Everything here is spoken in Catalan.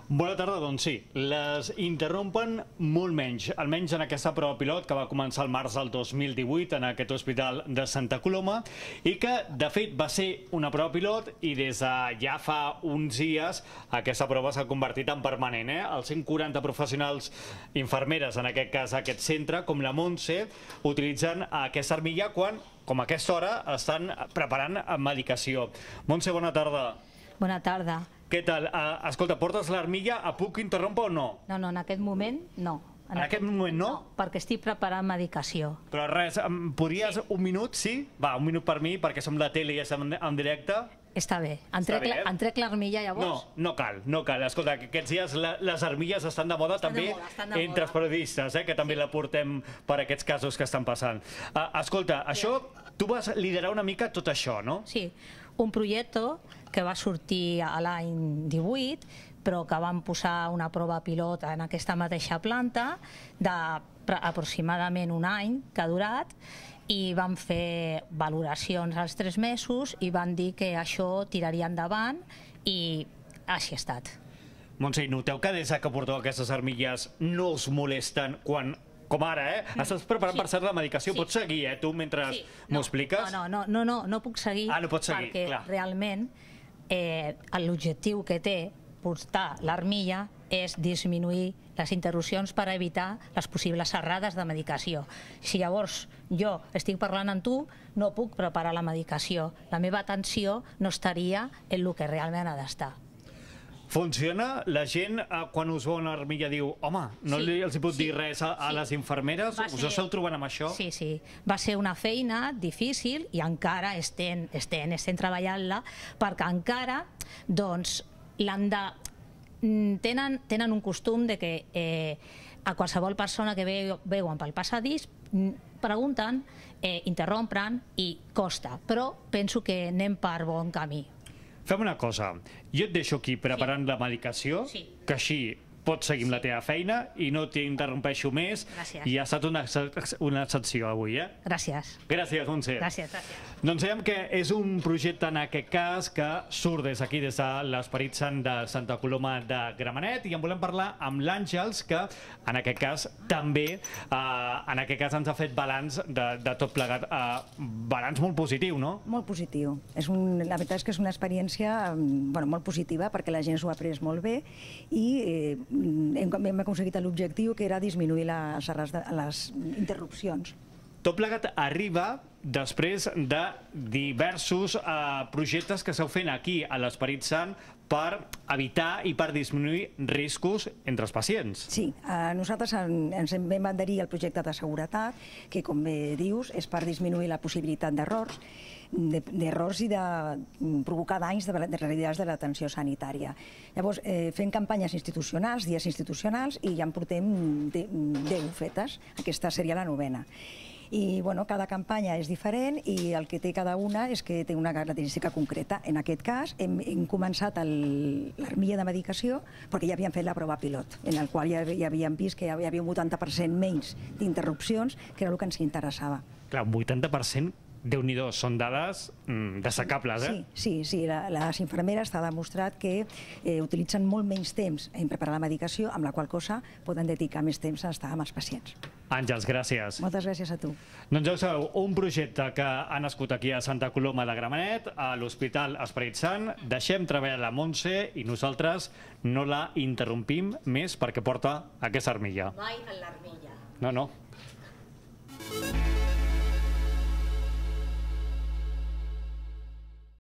Bona tarda, doncs sí, les interrompen molt menys, almenys en aquesta prova pilot que va començar el març del 2018 en aquest hospital de Santa Coloma i que, de fet, va ser una prova pilot i des de ja fa uns dies aquesta prova s'ha convertit en permanent. Els 140 professionals infermeres, en aquest cas aquest centre, com la Montse, utilitzen aquesta armilla quan, com a aquesta hora, estan preparant medicació. Montse, bona tarda. Bona tarda. Què tal? Escolta, portes l'armilla, puc interrompre o no? No, en aquest moment no. En aquest moment no? No, perquè estic preparant medicació. Però res, podries un minut, sí? Va, un minut per mi, perquè som la tele i estem en directe. Està bé. En trec l'armilla llavors? No cal. Escolta, que aquests dies les armilles estan de moda també entre els periodistes, que també la portem per aquests casos que estan passant. Escolta, això, tu vas liderar una mica tot això, no? Sí, un projecte que va sortir a l'any 18, però que vam posar una prova pilot en aquesta mateixa planta d'aproximadament un any que ha durat, i vam fer valoracions als 3 mesos i van dir que això tiraria endavant i així ha estat. Montse, noteu que des que porteu aquestes armilles no us molesten quan, com ara, estàs preparant per ser la medicació? Pots seguir, tu, mentre m'ho expliques? No puc seguir, no pots seguir, perquè realment l'objectiu que té portar l'armilla és disminuir les interrupcions per evitar les possibles errades de medicació. Si llavors jo estic parlant amb tu, no puc preparar la medicació. La meva atenció no estaria en el que realment ha d'estar. Funciona? La gent, quan us veu una armilla, diu home, no els hi pot dir res a les infermeres? Us esteu trobant amb això? Sí. Va ser una feina difícil i encara estem treballant-la, perquè encara tenen un costum de que a qualsevol persona que veuen pel passadís pregunten, interrompen i costa, però penso que anem per bon camí. Fem una cosa, jo et deixo aquí preparant la medicació, que així pots seguir amb la teva feina i no t'interrompeixo més. I ha estat una excepció avui, Gràcies. Gràcies, Montse. Gràcies. Doncs dèiem que és un projecte, en aquest cas, que surt des d'aquí, des de l'Esperit Sant de Santa Coloma de Gramenet, i en volem parlar amb l'Àngels, que en aquest cas també ens ha fet balanç de tot plegat. Balanç molt positiu, no? Molt positiu. La veritat és que és una experiència molt positiva, perquè la gent s'ho ha pres molt bé i hem aconseguit l'objectiu, que era disminuir les interrupcions. Tot plegat arriba després de diversos projectes que s'heu fent aquí a l'Esperit Sant per evitar i per disminuir riscos entre els pacients. Sí, nosaltres ens vam adherir al projecte de seguretat, que, com bé dius, és per disminuir la possibilitat d'errors i de provocar danys de realitats de l'atenció sanitària. Llavors, fem campanyes institucionals, dies institucionals, i ja en portem 10 fetes. Aquesta seria la 9ª. I cada campanya és diferent i el que té cada una és que té una característica concreta. En aquest cas hem començat l'armilla de medicació perquè ja havíem fet la prova pilot, en el qual ja havíem vist que hi havia un 80% menys d'interrupcions, que era el que ens interessava. Clar, un 80%, Déu-n'hi-do, són dades destacables, Sí, les infermeres s'ha demostrat que utilitzen molt menys temps en preparar la medicació, amb la qual cosa poden dedicar més temps a estar amb els pacients. Àngels, gràcies. Moltes gràcies a tu. Doncs ja ho sabeu, un projecte que ha nascut aquí a Santa Coloma de Gramenet, a l'Hospital Esperit Sant. Deixem treballar la Montse i nosaltres no la interrompim més perquè porta aquesta armilla. Mai en l'armilla. No.